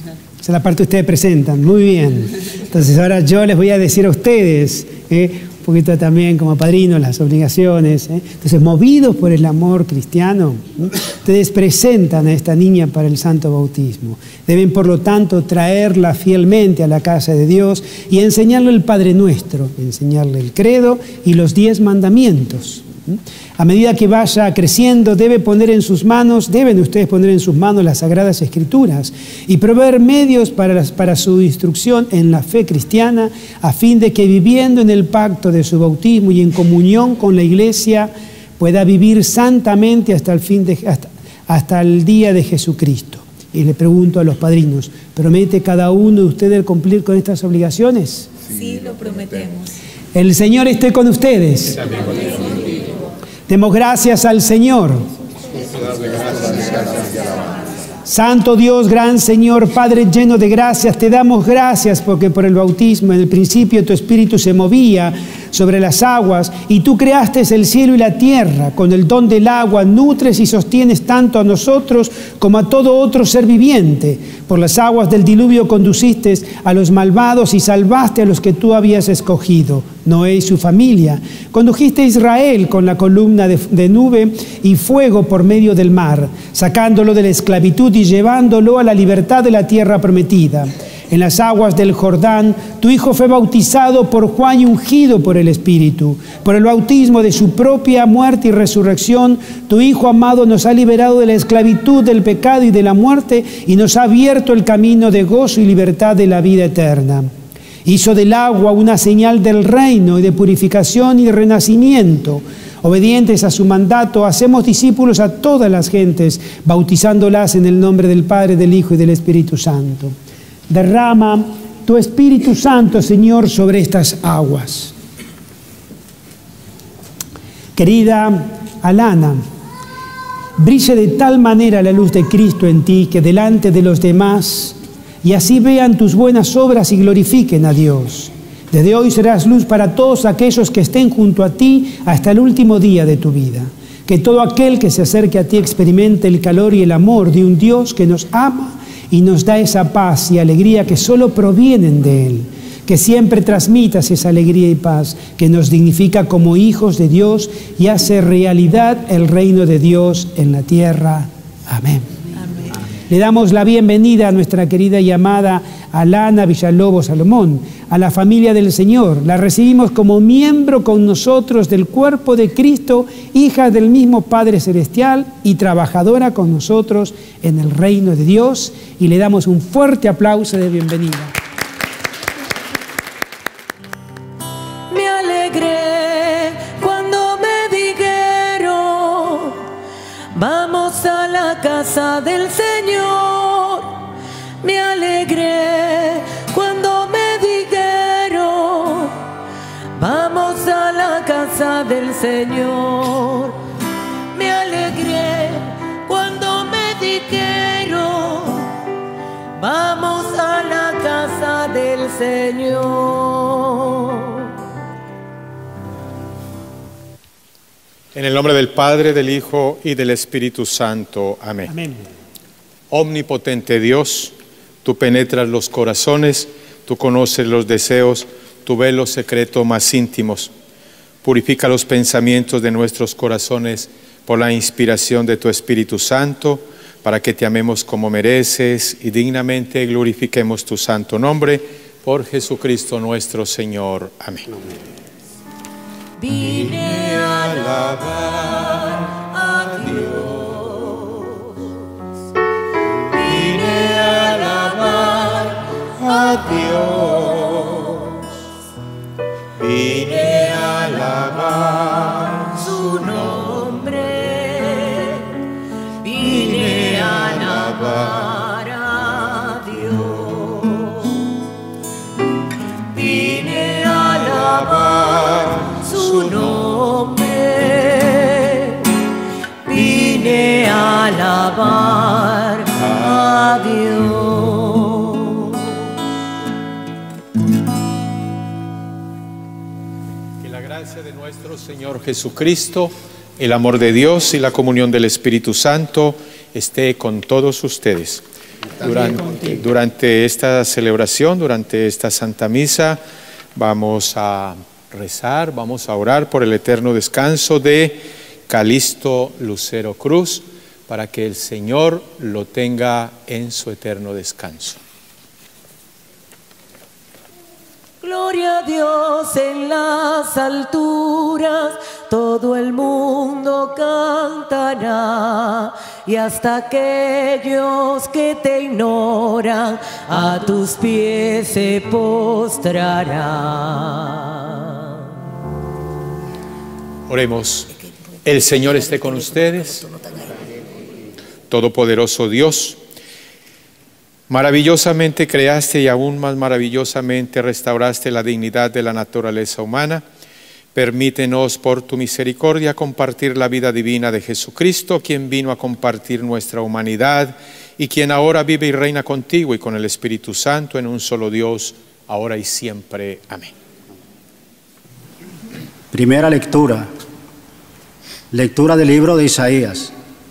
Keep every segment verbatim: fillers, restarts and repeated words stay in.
Esa es la parte que ustedes presentan, muy bien. Entonces ahora yo les voy a decir a ustedes, ¿eh? un poquito también como padrinos, las obligaciones. ¿eh? Entonces, movidos por el amor cristiano, ¿eh? ustedes presentan a esta niña para el santo bautismo. Deben, por lo tanto, traerla fielmente a la casa de Dios y enseñarle el Padre Nuestro, enseñarle el credo y los diez mandamientos. A medida que vaya creciendo, debe poner en sus manos, deben ustedes poner en sus manos las Sagradas Escrituras y proveer medios para, las, para su instrucción en la fe cristiana, a fin de que viviendo en el pacto de su bautismo y en comunión con la Iglesia, pueda vivir santamente hasta el, fin de, hasta, hasta el día de Jesucristo. Y le pregunto a los padrinos, ¿promete cada uno de ustedes cumplir con estas obligaciones? Sí, lo prometemos. El Señor esté con ustedes. Demos gracias al Señor. Santo Dios, gran Señor, Padre lleno de gracias, te damos gracias porque por el bautismo en el principio tu Espíritu se movía sobre las aguas y tú creaste el cielo y la tierra. Con el don del agua nutres y sostienes tanto a nosotros como a todo otro ser viviente. Por las aguas del diluvio conduciste a los malvados y salvaste a los que tú habías escogido, Noé y su familia. Condujiste a Israel con la columna de, de nube y fuego por medio del mar, sacándolo de la esclavitud y llevándolo a la libertad de la tierra prometida. En las aguas del Jordán, tu Hijo fue bautizado por Juan y ungido por el Espíritu. Por el bautismo de su propia muerte y resurrección, tu Hijo amado nos ha liberado de la esclavitud del pecado y de la muerte y nos ha abierto el camino de gozo y libertad de la vida eterna. Hizo del agua una señal del reino y de purificación y renacimiento. Obedientes a su mandato, hacemos discípulos a todas las gentes, bautizándolas en el nombre del Padre, del Hijo y del Espíritu Santo. Derrama tu Espíritu Santo, Señor, sobre estas aguas. Querida Alana, brille de tal manera la luz de Cristo en ti que delante de los demás y así vean tus buenas obras y glorifiquen a Dios. Desde hoy serás luz para todos aquellos que estén junto a ti hasta el último día de tu vida. Que todo aquel que se acerque a ti experimente el calor y el amor de un Dios que nos ama y nos da esa paz y alegría que solo provienen de Él. Que siempre transmitas esa alegría y paz que nos dignifica como hijos de Dios y hace realidad el reino de Dios en la tierra. Amén. Amén. Le damos la bienvenida a nuestra querida y amada Alana Villalobos Salomón, a la familia del Señor. La recibimos como miembro con nosotros del cuerpo de Cristo, hija del mismo Padre Celestial y trabajadora con nosotros en el reino de Dios. Y le damos un fuerte aplauso de bienvenida. Me alegré cuando me dijeron, vamos a la casa del Señor. Me alegré cuando me dijeron, vamos a la casa del Señor. Me alegré cuando me dijeron, vamos a la casa del Señor. En el nombre del Padre, del Hijo y del Espíritu Santo. Amén. Amén. Omnipotente Dios, tú penetras los corazones, tú conoces los deseos, tú ves los secretos más íntimos. Purifica los pensamientos de nuestros corazones por la inspiración de tu Espíritu Santo, para que te amemos como mereces y dignamente glorifiquemos tu santo nombre, por Jesucristo nuestro Señor. Amén. Vine a alabar a Dios, vine a alabar a Dios, vine a alabar su nombre, vine a alabar a Dios, vine a alabar su nombre, vine a alabar a Dios. Que la gracia de nuestro Señor Jesucristo, el amor de Dios y la comunión del Espíritu Santo esté con todos ustedes. Durante, durante esta celebración, durante esta Santa Misa, vamos a rezar, vamos a orar por el eterno descanso de Calixto Lucero Cruz, para que el Señor lo tenga en su eterno descanso. Gloria a Dios en las alturas, todo el mundo cantará, y hasta aquellos que te ignoran a tus pies se postrarán. Oremos. El Señor esté con ustedes. Todopoderoso Dios, maravillosamente creaste y aún más maravillosamente restauraste la dignidad de la naturaleza humana. Permítenos por tu misericordia compartir la vida divina de Jesucristo, quien vino a compartir nuestra humanidad y quien ahora vive y reina contigo y con el Espíritu Santo en un solo Dios, ahora y siempre. Amén. Primera lectura. Lectura del libro de Isaías.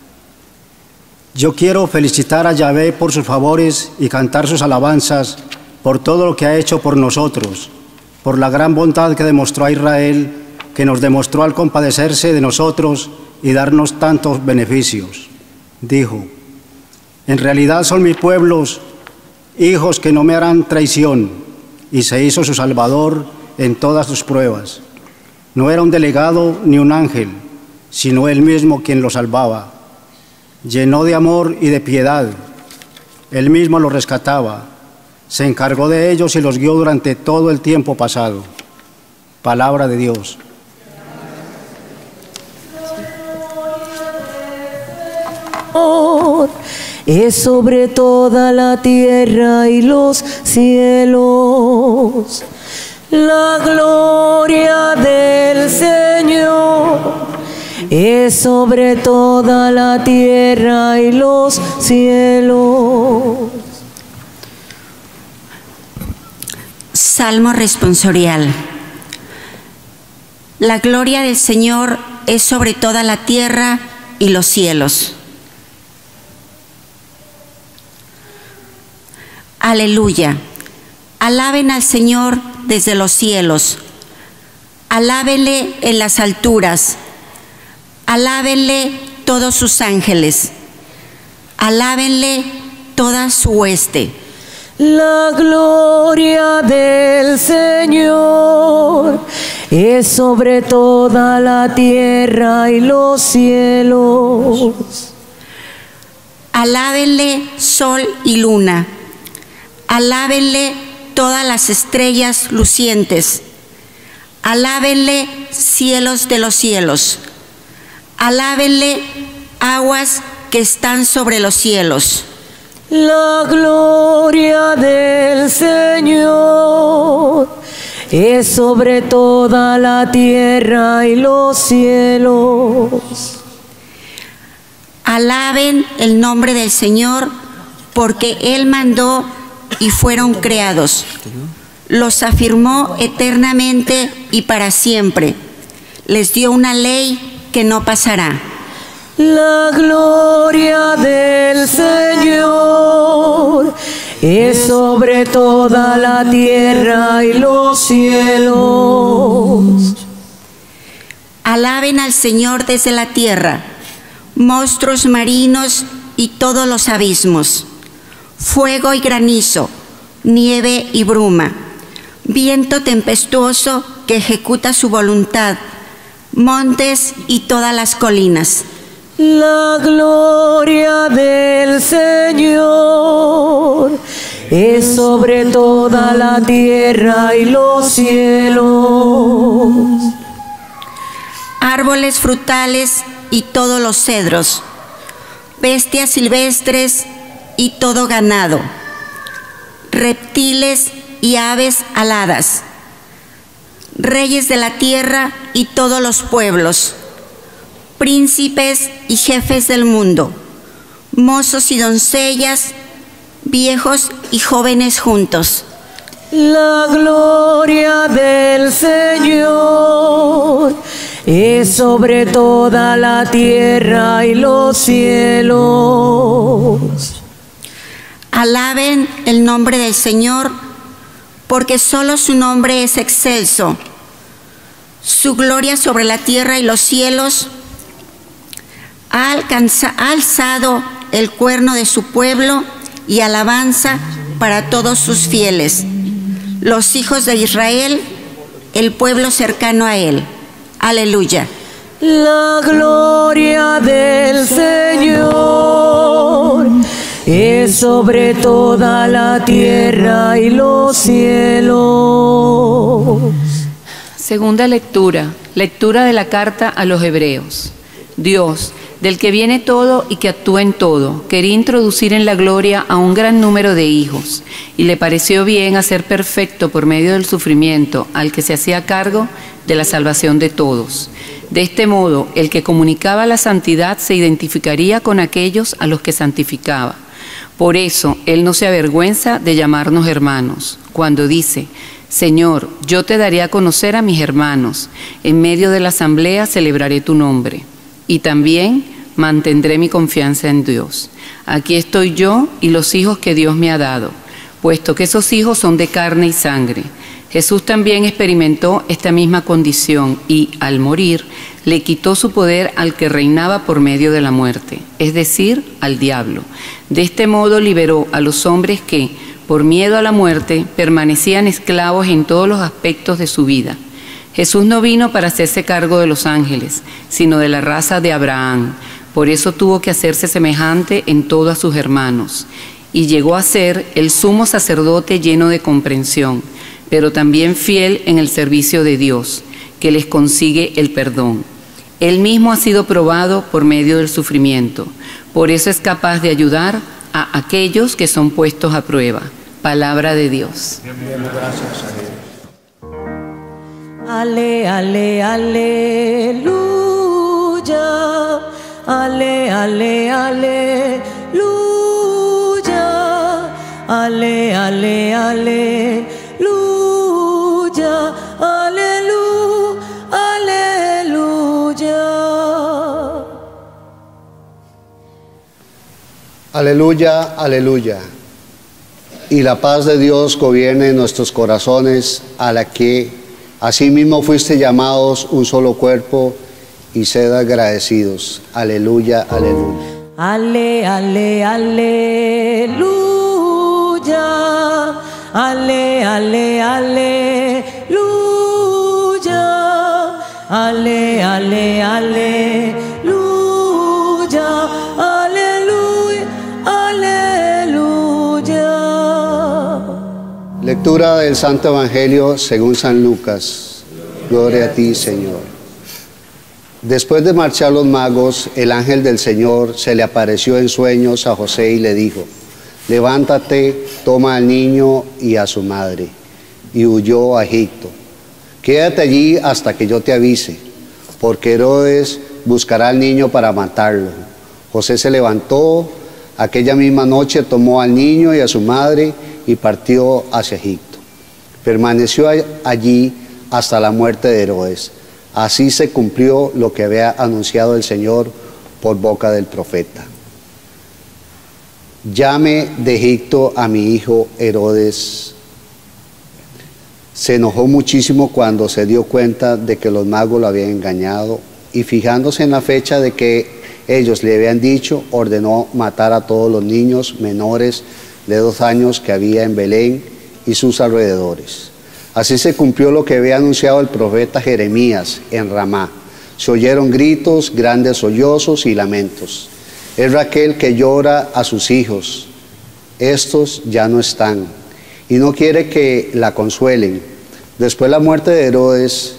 Yo quiero felicitar a Yahvé por sus favores y cantar sus alabanzas por todo lo que ha hecho por nosotros, por la gran bondad que demostró a Israel, que nos demostró al compadecerse de nosotros y darnos tantos beneficios. Dijo: en realidad son mis pueblos, hijos que no me harán traición, y se hizo su Salvador en todas sus pruebas. No era un delegado ni un ángel, sino él mismo quien lo salvaba. Llenó de amor y de piedad, él mismo los rescataba, se encargó de ellos y los guió durante todo el tiempo pasado. Palabra de Dios. Es sobre toda la tierra y los cielos, la gloria del Señor. Es sobre toda la tierra y los cielos. Salmo responsorial. La gloria del Señor es sobre toda la tierra y los cielos. Aleluya. Alaben al Señor desde los cielos. Alábenle en las alturas. Alábenle todos sus ángeles. Alábenle toda su hueste. La gloria del Señor es sobre toda la tierra y los cielos. Alábenle sol y luna. Alábenle todas las estrellas lucientes. Alábenle cielos de los cielos. Alábenle aguas que están sobre los cielos. La gloria del Señor es sobre toda la tierra y los cielos. Alaben el nombre del Señor, porque Él mandó y fueron creados. Los afirmó eternamente y para siempre. Les dio una ley que no pasará. La gloria del Señor es sobre toda la tierra y los cielos. Alaben al Señor desde la tierra, monstruos marinos y todos los abismos, fuego y granizo, nieve y bruma, viento tempestuoso que ejecuta su voluntad, montes y todas las colinas. La gloria del Señor es sobre toda la tierra y los cielos. Árboles frutales y todos los cedros, bestias silvestres y todo ganado, reptiles y aves aladas, reyes de la tierra y todos los pueblos, príncipes y jefes del mundo, mozos y doncellas, viejos y jóvenes juntos. La gloria del Señor es sobre toda la tierra y los cielos. Alaben el nombre del Señor, porque solo su nombre es excelso. Su gloria sobre la tierra y los cielos. Ha, alcanza, ha alzado el cuerno de su pueblo y alabanza para todos sus fieles, los hijos de Israel, el pueblo cercano a él. Aleluya. La gloria del Señor es sobre toda la tierra y los cielos. Segunda lectura, lectura de la carta a los Hebreos. Dios, del que viene todo y que actúa en todo, quería introducir en la gloria a un gran número de hijos, y le pareció bien hacer perfecto por medio del sufrimiento al que se hacía cargo de la salvación de todos. De este modo, el que comunicaba la santidad se identificaría con aquellos a los que santificaba. Por eso, Él no se avergüenza de llamarnos hermanos, cuando dice: Señor, yo te daré a conocer a mis hermanos, en medio de la asamblea celebraré tu nombre. Y también mantendré mi confianza en Dios. Aquí estoy yo y los hijos que Dios me ha dado, puesto que esos hijos son de carne y sangre. Jesús también experimentó esta misma condición y, al morir, le quitó su poder al que reinaba por medio de la muerte, es decir, al diablo. De este modo liberó a los hombres que, por miedo a la muerte, permanecían esclavos en todos los aspectos de su vida. Jesús no vino para hacerse cargo de los ángeles, sino de la raza de Abraham. Por eso tuvo que hacerse semejante en todo a sus hermanos. Y llegó a ser el sumo sacerdote lleno de comprensión, pero también fiel en el servicio de Dios, que les consigue el perdón. Él mismo ha sido probado por medio del sufrimiento. Por eso es capaz de ayudar a aquellos que son puestos a prueba. Palabra de Dios. Gracias a Dios. Ale, ale, aleluya. Ale, ale, aleluya. Ale, ale, aleluya. Aleluya, aleluya. Aleluya, aleluya. Y la paz de Dios gobierne en nuestros corazones, a la que asimismo fuiste llamados un solo cuerpo, y sed agradecidos. Aleluya, aleluya. Ale, ale, aleluya. Ale, ale, aleluya. Ale, ale, aleluya. Aleluya, aleluya. Lectura del Santo Evangelio según San Lucas. Gloria a ti, Señor. Después de marchar los magos, el ángel del Señor se le apareció en sueños a José y le dijo: levántate, toma al niño y a su madre, y huyó a Egipto. Quédate allí hasta que yo te avise, porque Herodes buscará al niño para matarlo. José se levantó, aquella misma noche tomó al niño y a su madre y partió hacia Egipto. Permaneció allí hasta la muerte de Herodes. Así se cumplió lo que había anunciado el Señor por boca del profeta: llame de Egipto a mi hijo Herodes. Se enojó muchísimo cuando se dio cuenta de que los magos lo habían engañado, y fijándose en la fecha de que ellos le habían dicho, ordenó matar a todos los niños menores de dos años que había en Belén y sus alrededores. Así se cumplió lo que había anunciado el profeta Jeremías en Ramá. Se oyeron gritos, grandes sollozos y lamentos. Es Raquel que llora a sus hijos. Estos ya no están, y no quiere que la consuelen. Después de la muerte de Herodes,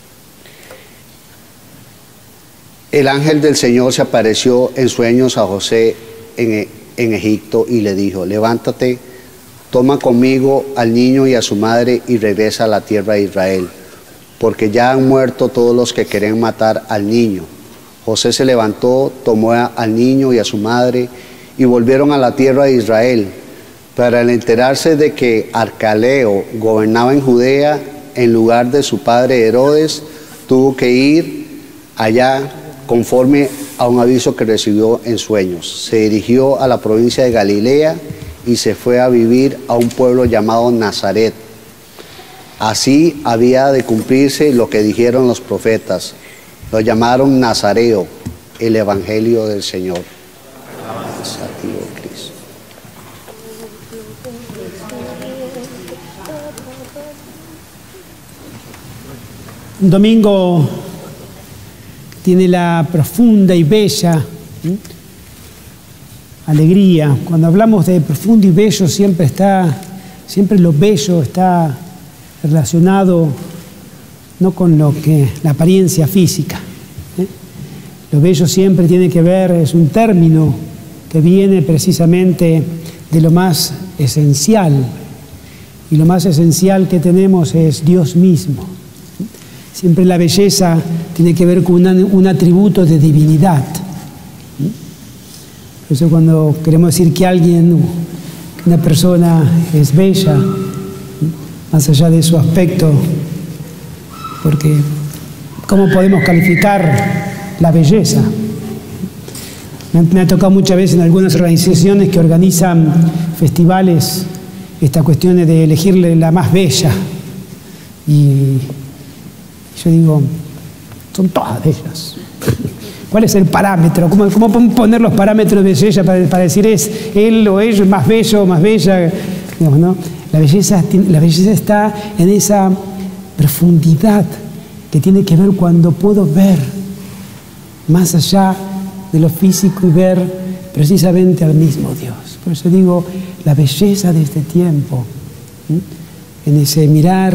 el ángel del Señor se apareció en sueños a José en, en Egipto y le dijo: levántate, toma conmigo al niño y a su madre y regresa a la tierra de Israel, porque ya han muerto todos los que querían matar al niño. José se levantó, tomó al niño y a su madre y volvieron a la tierra de Israel. Pero al enterarse de que Arcaleo gobernaba en Judea en lugar de su padre Herodes, tuvo que ir allá conforme a un aviso que recibió en sueños. Se dirigió a la provincia de Galilea y se fue a vivir a un pueblo llamado Nazaret. Así había de cumplirse lo que dijeron los profetas. Lo llamaron Nazareo, el Evangelio del Señor. Gracias a ti, oh Cristo. Un domingo tiene la profunda y bella ¿sí? alegría. Cuando hablamos de profundo y bello, siempre está, siempre lo bello está relacionado no con lo que la apariencia física. ¿eh? Lo bello siempre tiene que ver, es un término que viene precisamente de lo más esencial. Y lo más esencial que tenemos es Dios mismo. Siempre la belleza tiene que ver con una, un atributo de divinidad. Por eso cuando queremos decir que alguien, que una persona es bella, más allá de su aspecto, porque ¿cómo podemos calificar la belleza? Me, me ha tocado muchas veces en algunas organizaciones que organizan festivales esta cuestión de elegirle la más bella. Y yo digo, son todas bellas. ¿Cuál es el parámetro? ¿Cómo, cómo podemos poner los parámetros de belleza para, para decir es él o ella más bello o más bella? Digamos, ¿no? La belleza, la belleza está en esa profundidad que tiene que ver cuando puedo ver más allá de lo físico y ver precisamente al mismo Dios. Por eso digo, la belleza de este tiempo, ¿sí? En ese mirar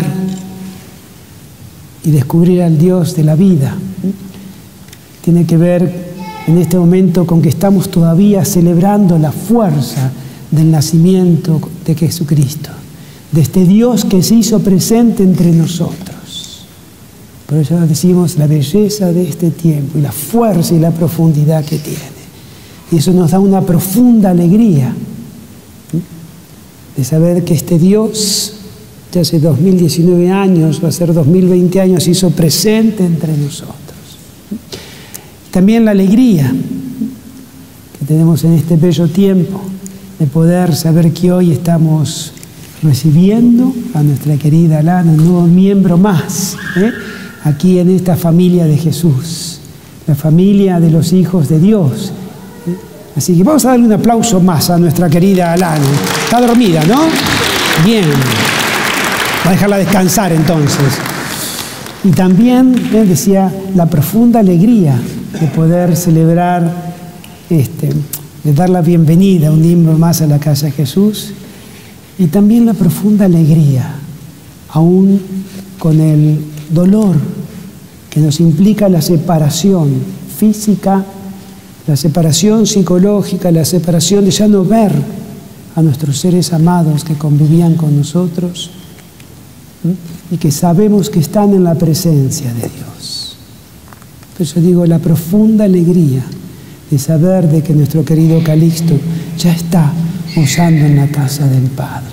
y descubrir al Dios de la vida, ¿sí? Tiene que ver en este momento con que estamos todavía celebrando la fuerza del nacimiento de Jesucristo, de este Dios que se hizo presente entre nosotros. Por eso decimos la belleza de este tiempo y la fuerza y la profundidad que tiene. Y eso nos da una profunda alegría, ¿sí? De saber que este Dios, ya hace dos mil diecinueve años, va a ser dos mil veinte años, se hizo presente entre nosotros. También la alegría que tenemos en este bello tiempo de poder saber que hoy estamos recibiendo a nuestra querida Alana, un nuevo miembro más, ¿eh? aquí en esta familia de Jesús, la familia de los hijos de Dios. ¿eh? Así que vamos a darle un aplauso más a nuestra querida Alana. Está dormida, ¿no? Bien. Va a dejarla descansar entonces. Y también, ¿eh? decía, la profunda alegría de poder celebrar, este, de dar la bienvenida a un miembro más a la casa de Jesús, y también la profunda alegría, aún con el dolor que nos implica la separación física, la separación psicológica, la separación de ya no ver a nuestros seres amados que convivían con nosotros, ¿sí? y que sabemos que están en la presencia de Dios. Por eso digo, la profunda alegría de saber de que nuestro querido Calixto ya está gozando en la casa del Padre.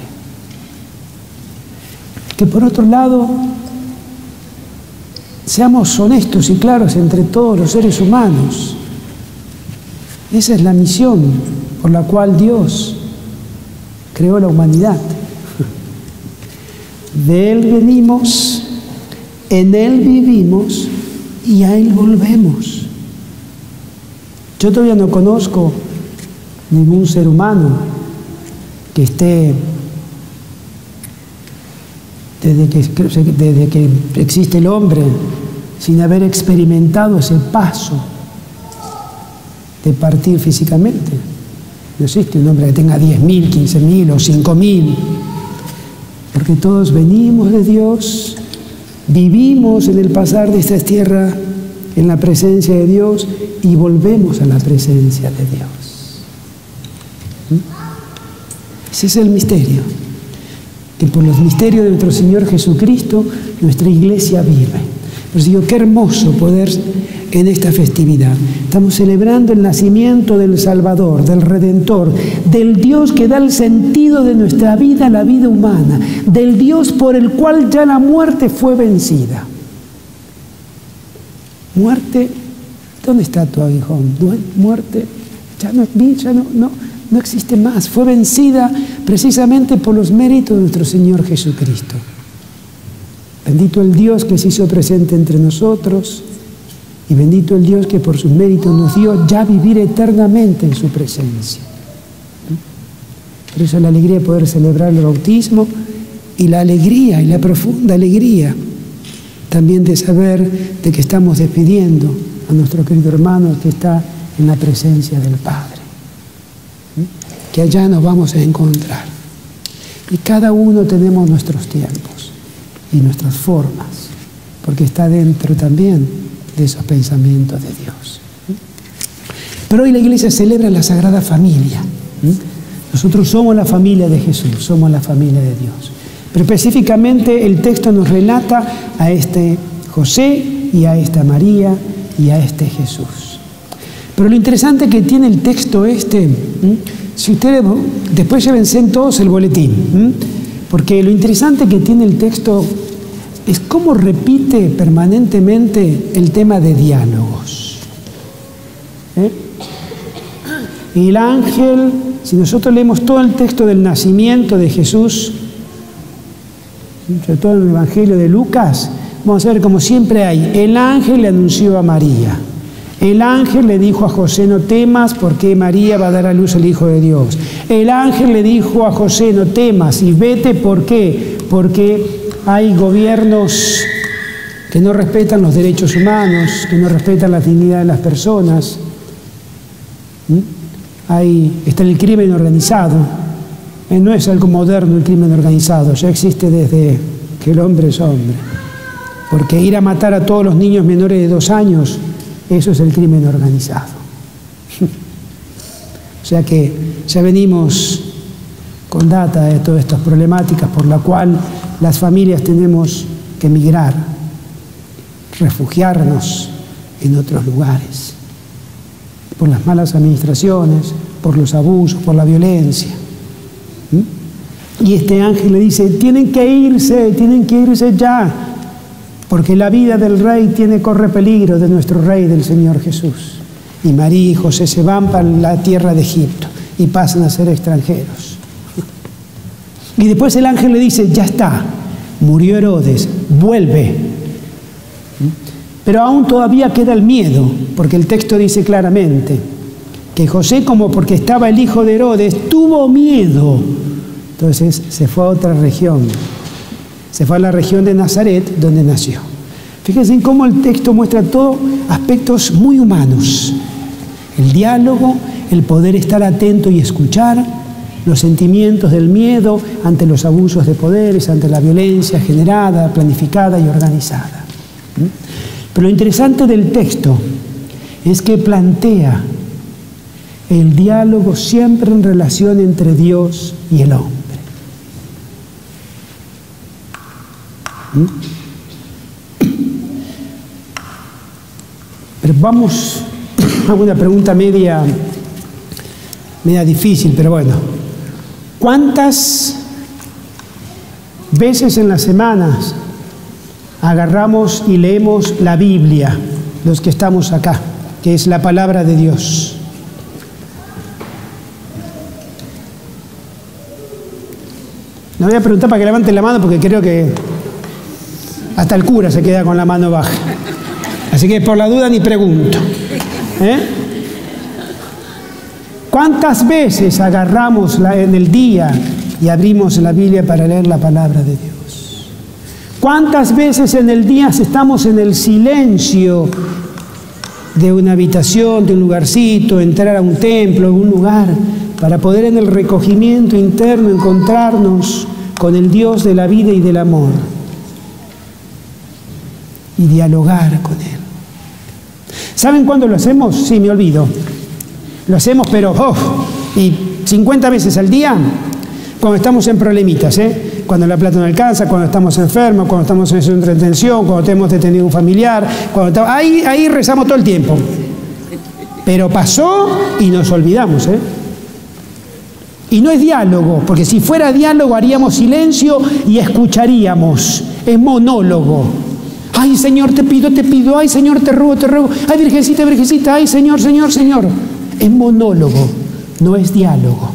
Que por otro lado, seamos honestos y claros entre todos los seres humanos. Esa es la misión por la cual Dios creó la humanidad. De Él venimos, en Él vivimos y a Él volvemos. Yo todavía no conozco ningún ser humano que esté, desde que, desde que existe el hombre, sin haber experimentado ese paso de partir físicamente. No existe un hombre que tenga diez mil, quince mil o cinco mil, porque todos venimos de Dios, vivimos en el pasar de esta tierra en la presencia de Dios y volvemos a la presencia de Dios. ¿Mm? Ese es el misterio, que por los misterios de nuestro Señor Jesucristo nuestra iglesia vive. Por eso digo, qué hermoso poder en esta festividad. Estamos celebrando el nacimiento del Salvador, del Redentor, del Dios que da el sentido de nuestra vida, la vida humana, del Dios por el cual ya la muerte fue vencida. Muerte, ¿dónde está tu aguijón? Muerte, ya no, ya no, no, no existe más. Fue vencida precisamente por los méritos de nuestro Señor Jesucristo. Bendito el Dios que se hizo presente entre nosotros y bendito el Dios que por sus méritos nos dio ya vivir eternamente en su presencia. Por eso la alegría de poder celebrar el bautismo y la alegría y la profunda alegría también de saber de que estamos despidiendo a nuestro querido hermano que está en la presencia del Padre, que allá nos vamos a encontrar. Y cada uno tenemos nuestros tiempos y nuestras formas, porque está dentro también de esos pensamientos de Dios. Pero hoy la iglesia celebra la Sagrada Familia. Nosotros somos la familia de Jesús, somos la familia de Dios. Pero específicamente el texto nos relata a este José y a esta María y a este Jesús. Pero lo interesante que tiene el texto este, si ustedes después llévense en todos el boletín, porque lo interesante que tiene el texto es cómo repite permanentemente el tema de diálogos. ¿Eh? Y el ángel, si nosotros leemos todo el texto del nacimiento de Jesús, sobre todo en el Evangelio de Lucas, vamos a ver como siempre hay, el ángel le anunció a María, el ángel le dijo a José, no temas porque María va a dar a luz el Hijo de Dios. El ángel le dijo a José, no temas y vete, ¿por qué? Porque hay gobiernos que no respetan los derechos humanos, que no respetan la dignidad de las personas. ¿Mm? Hay, está el crimen organizado. Eh, no es algo moderno el crimen organizado, ya existe desde que el hombre es hombre. Porque ir a matar a todos los niños menores de dos años, eso es el crimen organizado. O sea que ya venimos con data de todas estas problemáticas por la cual las familias tenemos que emigrar, refugiarnos en otros lugares, por las malas administraciones, por los abusos, por la violencia. ¿Mm? Y este ángel le dice, tienen que irse, tienen que irse ya, porque la vida del rey tiene, corre peligro, de nuestro rey, del Señor Jesús. Y María y José se van para la tierra de Egipto y pasan a ser extranjeros. Y después el ángel le dice, ya está, murió Herodes, vuelve. Pero aún todavía queda el miedo, porque el texto dice claramente que José, como porque estaba el hijo de Herodes, tuvo miedo. Entonces se fue a otra región, se fue a la región de Nazaret, donde nació. Fíjense en cómo el texto muestra todos aspectos muy humanos. El diálogo, el poder estar atento y escuchar, los sentimientos del miedo ante los abusos de poderes, ante la violencia generada, planificada y organizada. Pero lo interesante del texto es que plantea el diálogo siempre en relación entre Dios y el hombre. Pero vamos a una pregunta media, media difícil, pero bueno. ¿Cuántas veces en las semanas agarramos y leemos la Biblia, los que estamos acá, que es la palabra de Dios? No voy a preguntar para que levanten la mano porque creo que hasta el cura se queda con la mano baja. Así que por la duda ni pregunto. ¿Eh? ¿Cuántas veces agarramos la, en el día y abrimos la Biblia para leer la palabra de Dios? ¿Cuántas veces en el día estamos en el silencio de una habitación, de un lugarcito, entrar a un templo, a un lugar, para poder en el recogimiento interno encontrarnos con el Dios de la vida y del amor y dialogar con Él? ¿Saben cuándo lo hacemos? Sí, me olvido. Lo hacemos, pero, oh, y cincuenta veces al día, cuando estamos en problemitas, ¿eh? Cuando la plata no alcanza, cuando estamos enfermos, cuando estamos en centro de entretención, cuando tenemos detenido un familiar, cuando ahí, ahí rezamos todo el tiempo. Pero pasó y nos olvidamos, ¿eh? Y no es diálogo, porque si fuera diálogo haríamos silencio y escucharíamos. Es monólogo. Ay, Señor, te pido, te pido. Ay, Señor, te ruego, te ruego. Ay, Virgencita, Virgencita. Ay, Señor, Señor, Señor. Es monólogo. no es diálogo.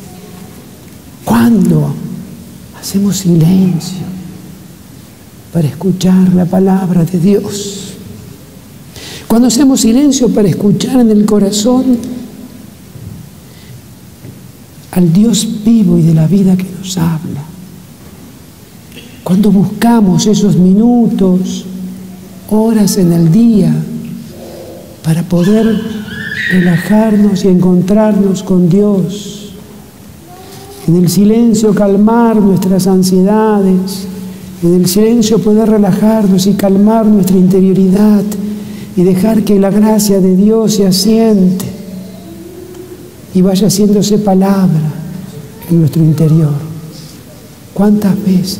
¿Cuándo hacemos silencio para escuchar la palabra de Dios? Cuando hacemos silencio para escuchar en el corazón al Dios vivo y de la vida que nos habla. Cuando buscamos esos minutos, horas en el día para poder relajarnos y encontrarnos con Dios. En el silencio calmar nuestras ansiedades, en el silencio poder relajarnos y calmar nuestra interioridad y dejar que la gracia de Dios se asiente y vaya haciéndose palabra en nuestro interior. ¿Cuántas veces?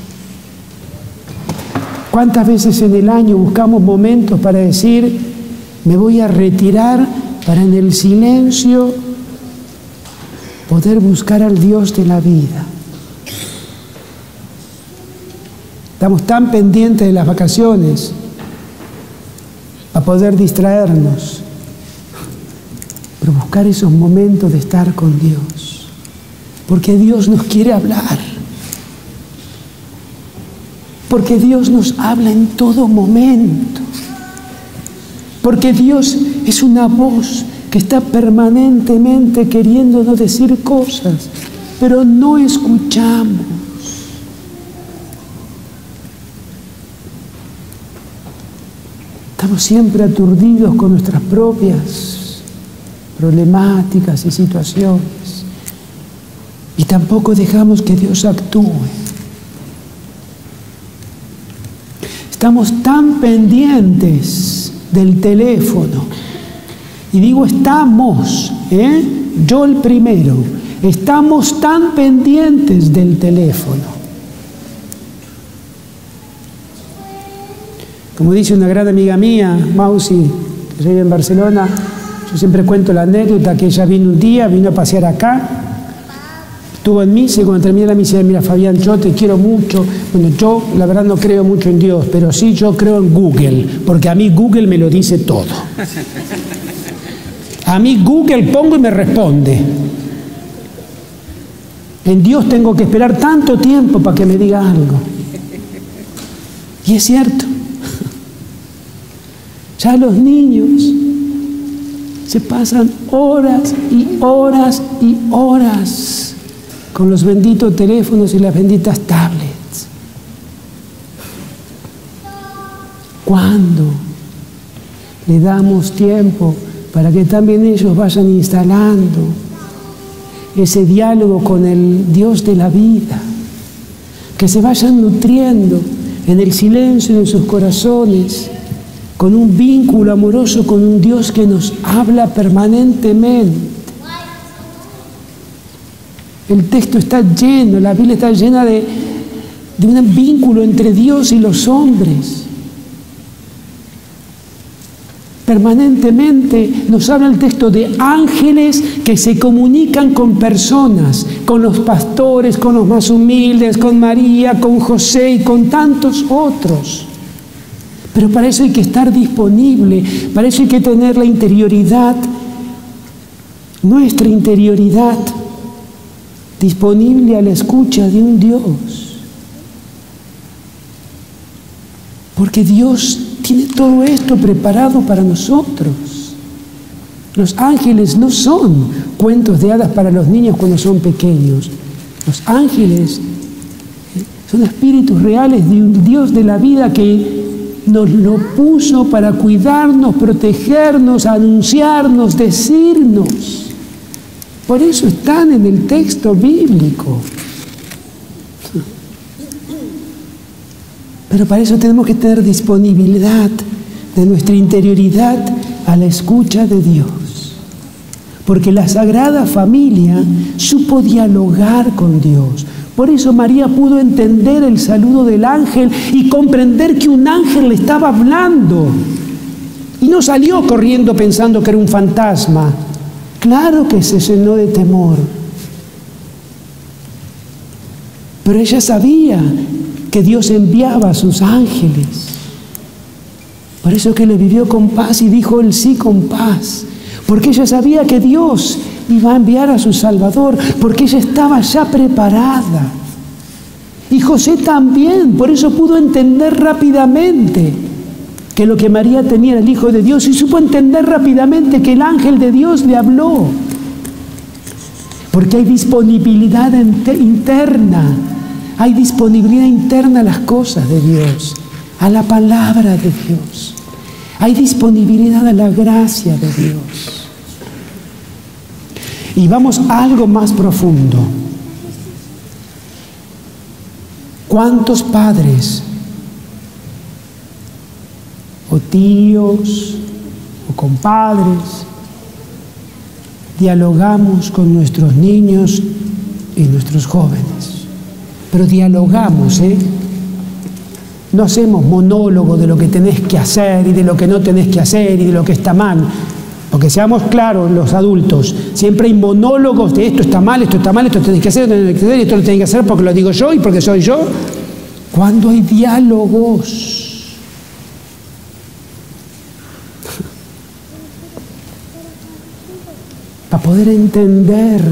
¿Cuántas veces en el año buscamos momentos para decir, me voy a retirar para en el silencio poder buscar al Dios de la vida? Estamos tan pendientes de las vacaciones para poder distraernos, pero buscar esos momentos de estar con Dios, porque Dios nos quiere hablar, porque Dios nos habla en todo momento, porque Dios es una voz que está permanentemente queriéndonos decir cosas, pero no escuchamos. Estamos siempre aturdidos con nuestras propias problemáticas y situaciones y tampoco dejamos que Dios actúe. Estamos tan pendientes del teléfono, y digo estamos, ¿eh? yo el primero, estamos tan pendientes del teléfono. Como dice una gran amiga mía, Mausi, que vive en Barcelona, yo siempre cuento la anécdota que ella vino un día, vino a pasear acá, estuvo en misa y cuando terminé la misa, mira Fabián, yo te quiero mucho. Bueno, yo la verdad no creo mucho en Dios, pero sí yo creo en Google, porque a mí Google me lo dice todo. A mí Google pongo y me responde. En Dios tengo que esperar tanto tiempo para que me diga algo. Y es cierto. Ya los niños se pasan horas y horas y horas con los benditos teléfonos y las benditas tablets. ¿Cuándo le damos tiempo para que también ellos vayan instalando ese diálogo con el Dios de la vida? Que se vayan nutriendo en el silencio de sus corazones, con un vínculo amoroso con un Dios que nos habla permanentemente. El texto está lleno, la Biblia está llena de, de un vínculo entre Dios y los hombres. Permanentemente nos habla el texto de ángeles que se comunican con personas, con los pastores, con los más humildes, con María, con José y con tantos otros. Pero para eso hay que estar disponible, para eso hay que tener la interioridad, nuestra interioridad, disponible a la escucha de un Dios. Porque Dios tiene todo esto preparado para nosotros. Los ángeles no son cuentos de hadas para los niños cuando son pequeños. Los ángeles son espíritus reales de un Dios de la vida que nos lo puso para cuidarnos, protegernos, anunciarnos, decirnos. Por eso están en el texto bíblico. Pero para eso tenemos que tener disponibilidad de nuestra interioridad a la escucha de Dios. Porque la Sagrada Familia supo dialogar con Dios. Por eso María pudo entender el saludo del ángel y comprender que un ángel le estaba hablando. Y no salió corriendo pensando que era un fantasma. Claro que se llenó de temor. Pero ella sabía que Dios enviaba a sus ángeles. Por eso que le vivió con paz y dijo el sí con paz. Porque ella sabía que Dios iba a enviar a su Salvador, porque ella estaba ya preparada. Y José también, por eso pudo entender rápidamente que lo que María tenía era el Hijo de Dios, y supo entender rápidamente que el ángel de Dios le habló. Porque hay disponibilidad interna, hay disponibilidad interna a las cosas de Dios, a la palabra de Dios. Hay disponibilidad a la gracia de Dios. Y vamos a algo más profundo. ¿Cuántos padres o tíos o compadres dialogamos con nuestros niños y nuestros jóvenes? Pero dialogamos, ¿eh? No hacemos monólogo de lo que tenés que hacer y de lo que no tenés que hacer y de lo que está mal. Porque seamos claros, los adultos, siempre hay monólogos de esto está mal, esto está mal, esto tenés que hacer, esto tenés que hacer, esto lo tenés que hacer porque lo digo yo y porque soy yo. Cuando hay diálogos, para poder entender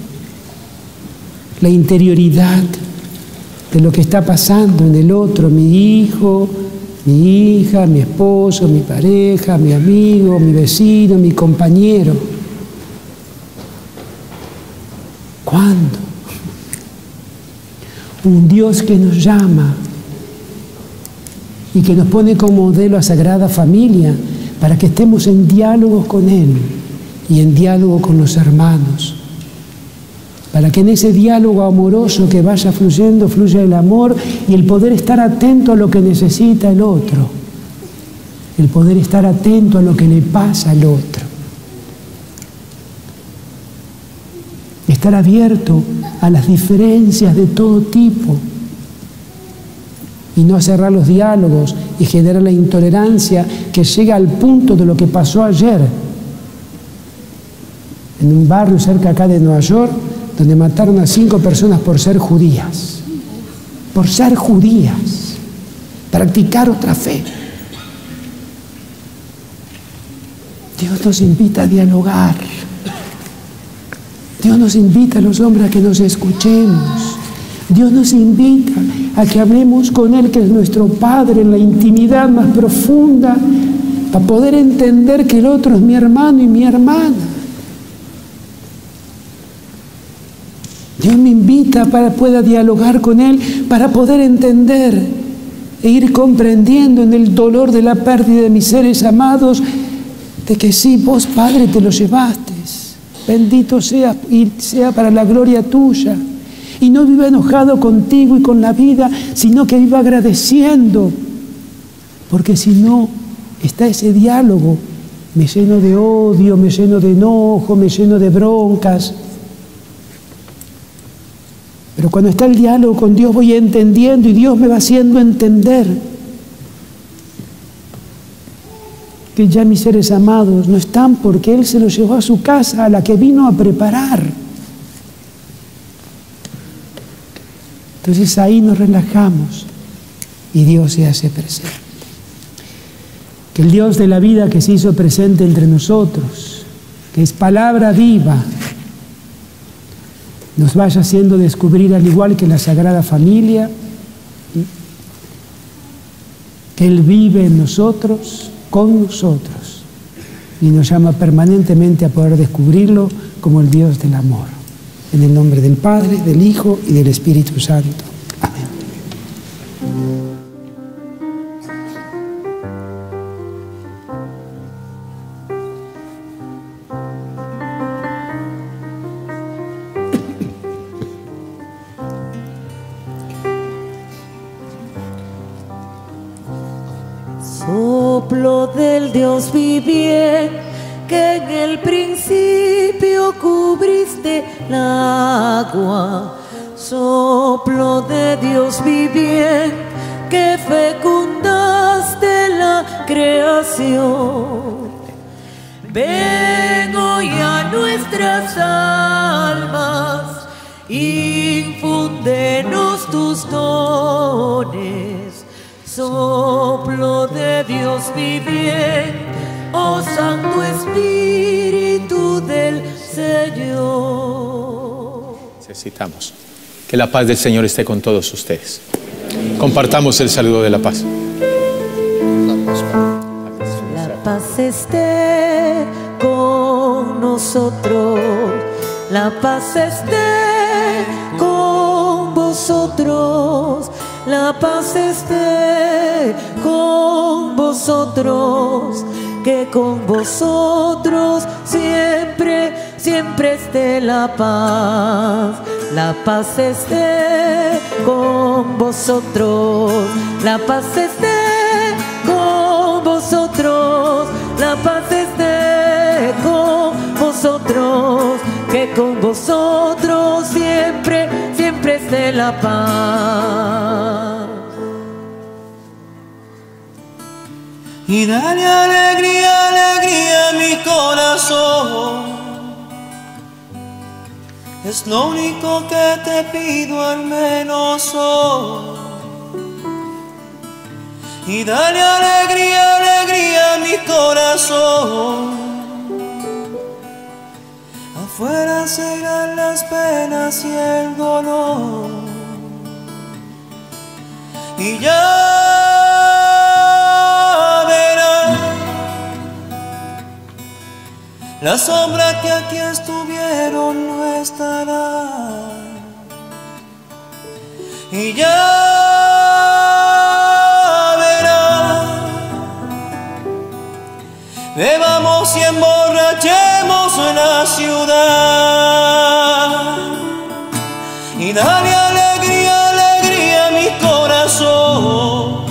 la interioridad de lo que está pasando en el otro, mi hijo, mi hija, mi esposo, mi pareja, mi amigo, mi vecino, mi compañero. ¿Cuándo? Un Dios que nos llama y que nos pone como modelo a Sagrada Familia para que estemos en diálogo con Él y en diálogo con los hermanos. Para que en ese diálogo amoroso que vaya fluyendo, fluya el amor y el poder estar atento a lo que necesita el otro. El poder estar atento a lo que le pasa al otro. Estar abierto a las diferencias de todo tipo. Y no cerrar los diálogos y generar la intolerancia que llega al punto de lo que pasó ayer. En un barrio cerca acá de Nueva York, donde mataron a cinco personas por ser judías, por ser judías, practicar otra fe. Dios nos invita a dialogar. Dios nos invita a los hombres a que nos escuchemos. Dios nos invita a que hablemos con Él, que es nuestro Padre, en la intimidad más profunda, para poder entender que el otro es mi hermano y mi hermana. Dios me invita para que pueda dialogar con Él, para poder entender e ir comprendiendo en el dolor de la pérdida de mis seres amados, de que sí, vos, Padre, te lo llevaste. Bendito sea y sea para la gloria tuya. Y no viva enojado contigo y con la vida, sino que viva agradeciendo. Porque si no, está ese diálogo, me lleno de odio, me lleno de enojo, me lleno de broncas. Pero cuando está el diálogo con Dios voy entendiendo y Dios me va haciendo entender que ya mis seres amados no están porque Él se los llevó a su casa, a la que vino a preparar. Entonces ahí nos relajamos y Dios se hace presente. Que el Dios de la vida que se hizo presente entre nosotros, que es palabra viva, nos vaya haciendo descubrir, al igual que la Sagrada Familia, que Él vive en nosotros, con nosotros, y nos llama permanentemente a poder descubrirlo como el Dios del amor. En el nombre del Padre, del Hijo y del Espíritu Santo. Amén. Soplo del Dios viviente, que en el principio cubriste el agua. Soplo de Dios viviente, que fecundaste la creación. Ven hoy a nuestras almas, infúndenos tus dones. Soplo de Dios viviente, oh Santo Espíritu del Señor. Necesitamos que la paz del Señor esté con todos ustedes. Compartamos el saludo de la paz. La paz esté con nosotros, la paz esté con vosotros, la paz esté con vosotros, que con vosotros siempre, siempre esté la paz. La paz esté con vosotros, la paz esté con vosotros, la paz esté con vosotros, que con vosotros siempre, siempre esté la paz. Y dale alegría, alegría a mi corazón. Es lo único que te pido al menos hoy. Y dale alegría, alegría a mi corazón. Afuera se irán las penas y el dolor. Y ya verás la sombra que aquí estuvieron no estará. Y ya verás, bebamos y emborrachemos en la ciudad. Y dale alegría, alegría a mi corazón.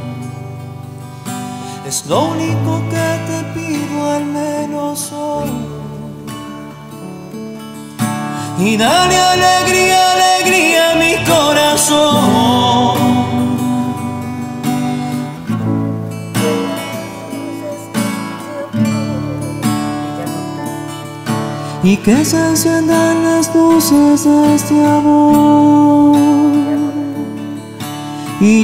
Es lo único que te pido al menos hoy. Y dale alegría, alegría a mi corazón. Y que se enciendan las luces de este amor. Y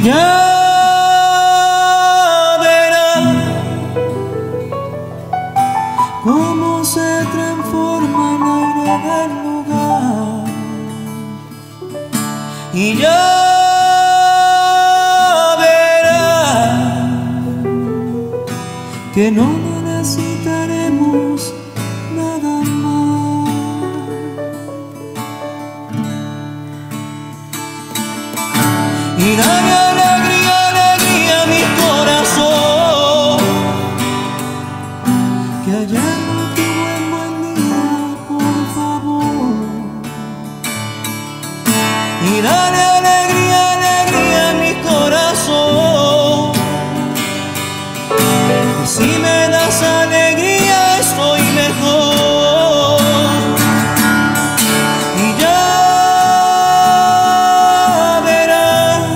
ya verás cómo se transforma el aire del lugar. Y ya verás que no necesitaremos nada más. Y dale alegría, alegría a mi corazón, que ayer no tuvo un buen día, por favor. Y dale alegría, alegría a mi corazón, que si me das alegría estoy mejor. Y ya verás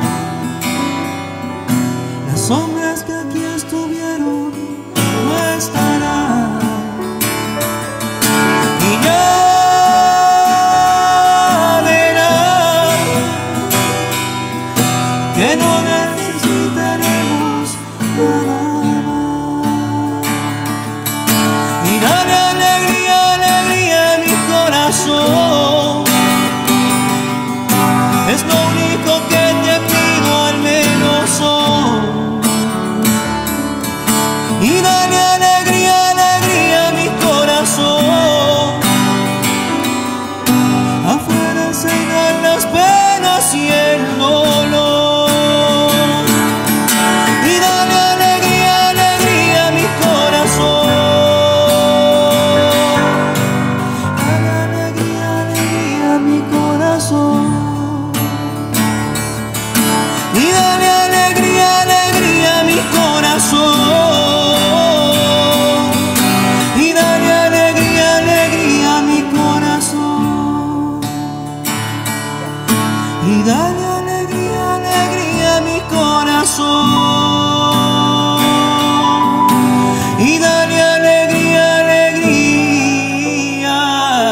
las sombras que aquí estuvieron no estarán. Y ya verás que no necesitaremos nada más. Y dale alegría, alegría a mi corazón. Es lo único que te pido al menos hoy. Y dale alegría, alegría a mi corazón. Afuera se irán las penas y el dolor. Y dale alegría, alegría a mi corazón. Dale alegría, alegría a mi corazón. Y dale alegría, alegría a mi corazón. Y dale alegría, alegría a mi corazón. Y dale alegría, alegría a mi corazón. Y dale alegría, alegría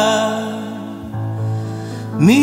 mi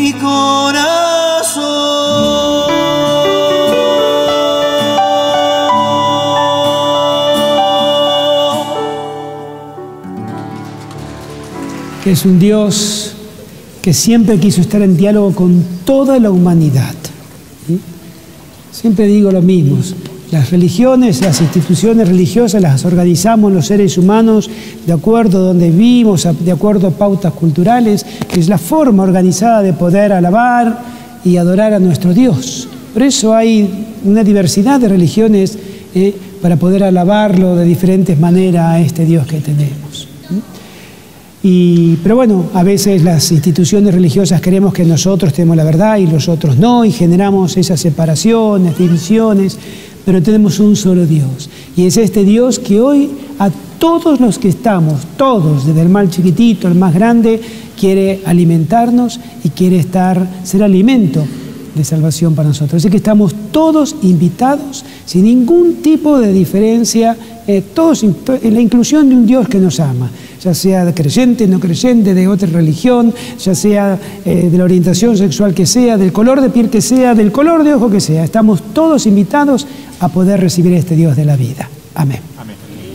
corazón. que es un Dios que siempre quiso estar en diálogo con toda la humanidad. ¿Sí? Siempre digo lo mismo, las religiones, las instituciones religiosas las organizamos los seres humanos de acuerdo a donde vivimos, de acuerdo a pautas culturales, que es la forma organizada de poder alabar y adorar a nuestro Dios. Por eso hay una diversidad de religiones eh, para poder alabarlo de diferentes maneras a este Dios que tenemos. Y, pero bueno, a veces las instituciones religiosas queremos que nosotros tenemos la verdad y los otros no, y generamos esas separaciones, divisiones, pero tenemos un solo Dios. Y es este Dios que hoy a todos los que estamos, todos, desde el más chiquitito, el más grande, quiere alimentarnos y quiere estar, ser alimento de salvación para nosotros. Así que estamos todos invitados, sin ningún tipo de diferencia, eh, todos en la inclusión de un Dios que nos ama, ya sea creyente, no creyente, de otra religión, ya sea eh, de la orientación sexual que sea, del color de piel que sea, del color de ojo que sea. Estamos todos invitados a poder recibir este Dios de la vida. Amén. Amén.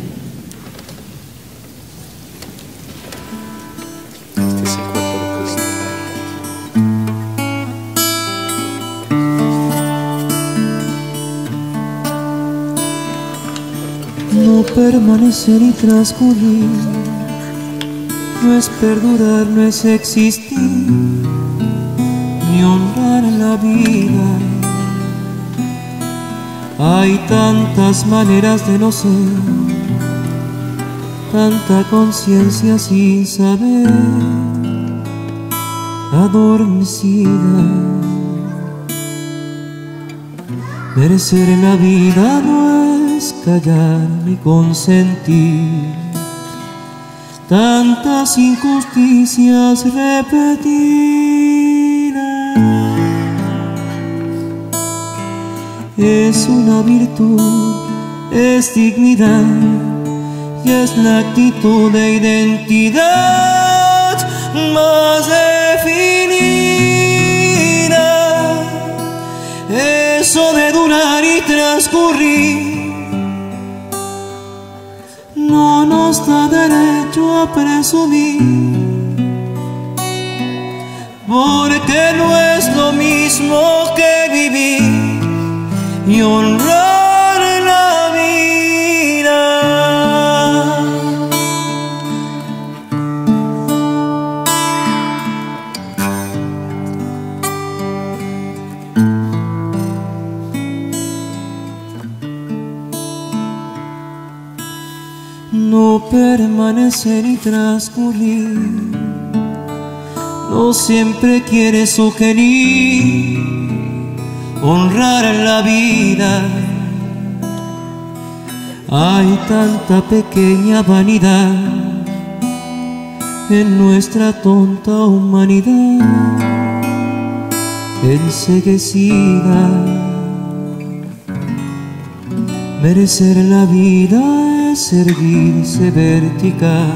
Este es el cuerpo de Cristo. No permanecer y transcurrir, no es perdurar, no es existir, ni honrar la vida. Hay tantas maneras de no ser, tanta conciencia sin saber, adormecida. Merecer en la vida no es callar ni consentir tantas injusticias repetidas. Es una virtud, es dignidad y es la actitud de identidad más definida. Eso de durar y transcurrir no nos da derecho a presumir, porque no es lo mismo que vivir y honrar la vida. No permanecer y transcurrir, no siempre quiere sugerir honrar la vida. Hay tanta pequeña vanidad en nuestra tonta humanidad enceguecida. Merecer la vida es erguirse vertical,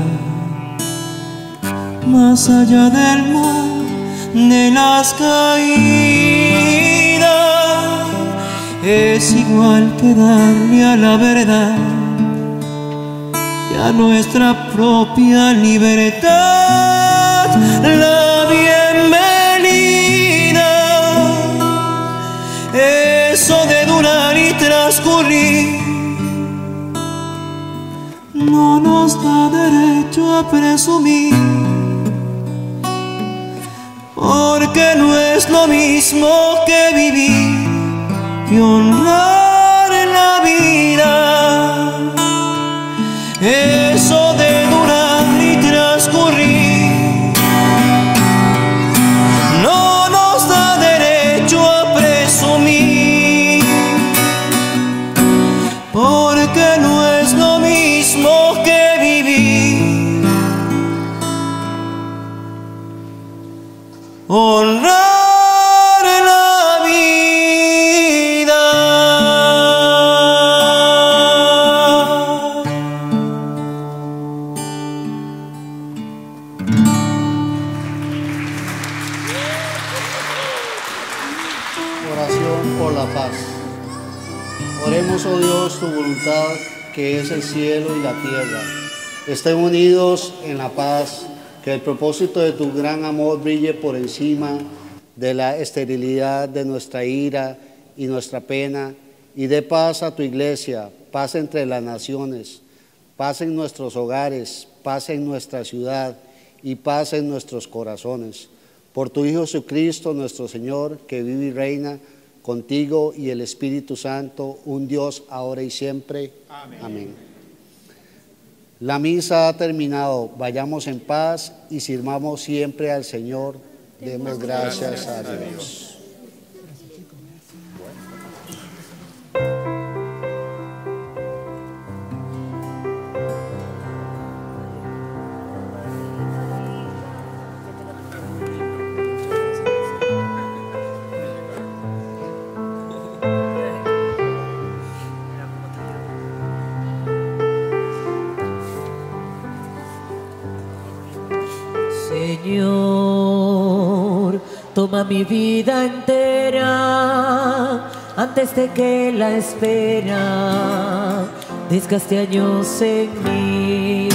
más allá del mal, de las caídas. Es igual que darle a la verdad y a nuestra propia libertad la bienvenida. Eso de durar y transcurrir no nos da derecho a presumir, porque no es lo mismo que vivir y honrar la vida. Eso de durar y transcurrir no nos da derecho a presumir, porque no es lo mismo que vivir, honrar la vida. Oración por la paz. Oremos, oh Dios, tu voluntad, que es el cielo y la tierra, estén unidos en la paz Que el propósito de tu gran amor brille por encima de la esterilidad de nuestra ira y nuestra pena, y dé paz a tu iglesia, paz entre las naciones, paz en nuestros hogares, paz en nuestra ciudad y paz en nuestros corazones. Por tu Hijo Jesucristo, nuestro Señor, que vive y reina contigo y el Espíritu Santo, un Dios ahora y siempre. Amén. Amén. La misa ha terminado. Vayamos en paz y sirvamos siempre al Señor. Demos gracias a Dios. Señor, toma mi vida entera antes de que la espera desgaste años en mí.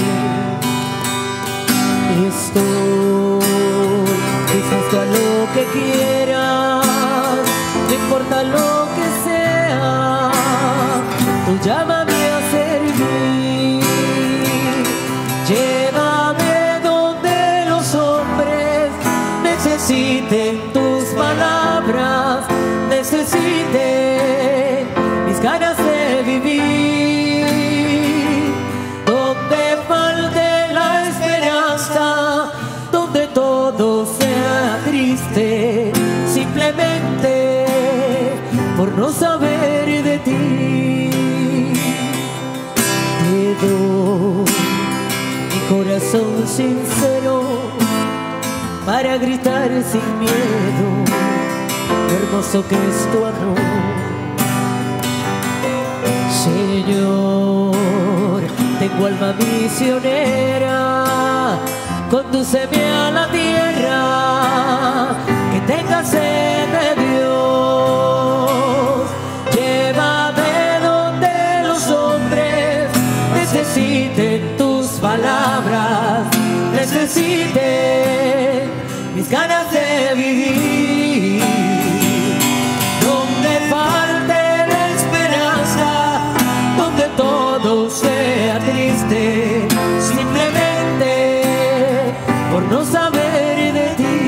Estoy dispuesto a lo que quieras, no importa lo que sea, tú llámame a servir. Llévame necesiten tus palabras, necesiten mis ganas de vivir. Donde falte la esperanza, donde todo sea triste, simplemente por no saber de ti. Te doy mi corazón sincero para gritar sin miedo lo hermoso que es tu amor. Señor, tengo alma misionera, condúceme a la tierra que tenga sed de Dios. Llévame donde los hombres necesiten tus palabras, necesiten mis ganas de vivir. Donde falte la esperanza, donde todo sea triste, simplemente por no saber de ti.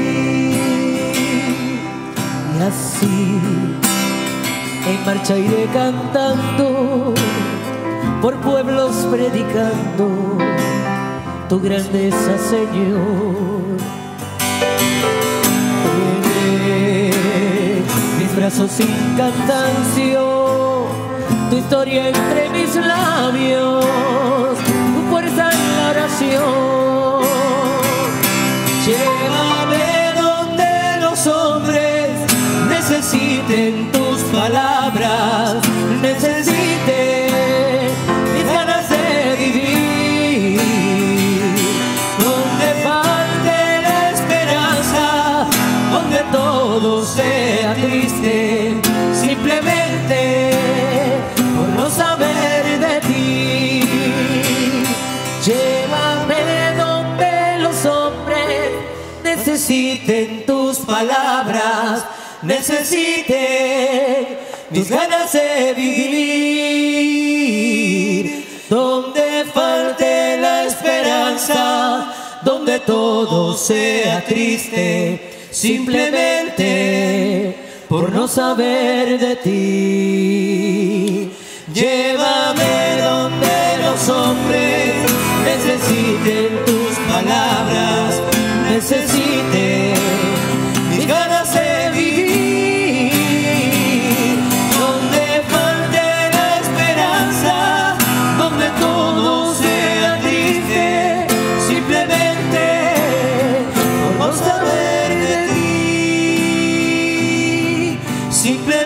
Y así en marcha iré cantando, por pueblos predicando tu grandeza, Señor. Mis brazos sin cansancio, tu historia entre mis labios, tu fuerza en la oración. Llévame donde los hombres necesiten tus palabras, necesiten mis ganas de vivir. Donde falte la esperanza, donde todo sea triste, simplemente por no saber de ti. Llévame donde los hombres necesiten tus palabras, necesiten mis ganas de vivir. Donde falte la esperanza, donde todo sea triste, simplemente por no saber de ti. Llévame donde los hombres necesiten tus palabras, necesiten mis ganas de vivir. Donde falte la esperanza, donde todo sea triste, simplemente por no saber de ti. Simple